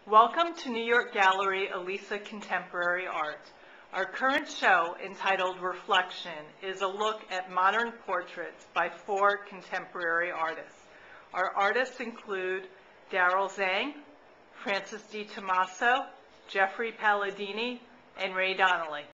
Welcome to New York Gallery Elisa Contemporary Art. Our current show, entitled Reflection, is a look at modern portraits by 4 contemporary artists. Our artists include Daryl Zang, Francis D. Tommaso, Jeffrey Palladini, and Ray Donley.